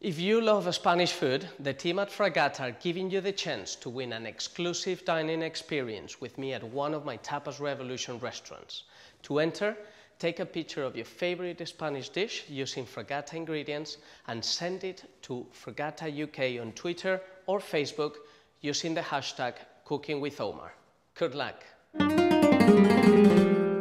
If you love Spanish food, the team at Fragata are giving you the chance to win an exclusive dining experience with me at one of my Tapas Revolution restaurants. To enter, take a picture of your favorite Spanish dish using Fragata ingredients and send it to Fragata UK on Twitter or Facebook using the hashtag CookingWithOmar. Good luck!